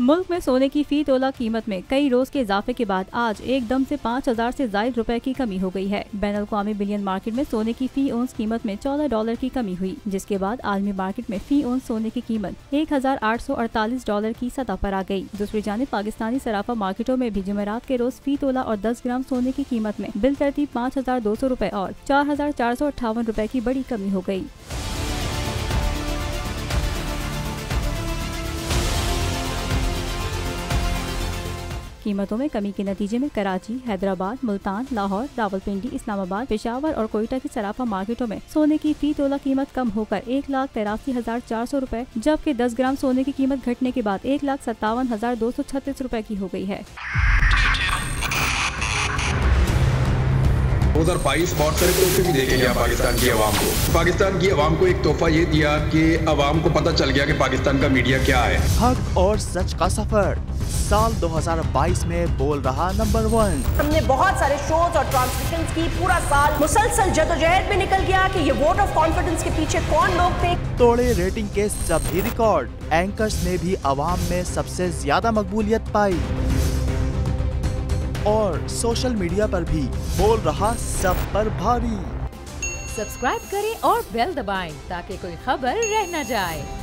मुल्क में सोने की फी तोला कीमत में कई रोज के इजाफे के बाद आज एकदम से 5,000 से जायद रुपए की कमी हो गई है। बैनुल-अक़वामी बिलियन मार्केट में सोने की फी औंस कीमत में $14 की कमी हुई, जिसके बाद आलमी मार्केट में फी औंस सोने की कीमत $1,848 की सतह पर आ गई। दूसरी जानिब पाकिस्तानी सराफा मार्केटों में भी जुमेरात के रोज फी तोला और 10 ग्राम सोने की कीमत में बिल तरतीब 5,200 रुपए और 4,458 रुपए की बड़ी कमी हो गई। कीमतों में कमी के नतीजे में कराची, हैदराबाद, मुल्तान, लाहौर, रावलपिंडी, इस्लामाबाद, पेशावर और कोयटा की सराफा मार्केटों में सोने की फी तोला कीमत कम होकर 1,83,400 रुपए, जबकि 10 ग्राम सोने की कीमत घटने के बाद 1,57,236 रुपए की हो गई है। 2022 बहुत सारे तोहफे भी देके गया पाकिस्तान की आवाम को। पाकिस्तान की आवाम को एक तोहफा ये दिया कि आवाम को पता चल गया कि पाकिस्तान का मीडिया क्या है। हक और सच का सफर साल 2022 में बोल रहा नंबर 1। हमने बहुत सारे शोज और ट्रांसमिशंस की, पूरा साल मुसलसल जदोजहद में निकल गया कि ये वोट ऑफ कॉन्फिडेंस के पीछे कौन लोग थे। तोड़े रेटिंग के सभी रिकॉर्ड, एंकर्स ने भी आवाम में सबसे ज्यादा मकबूलियत पाई और सोशल मीडिया पर भी बोल रहा सब पर भारी। सब्सक्राइब करें और बेल दबाएं ताकि कोई खबर रह न जाए।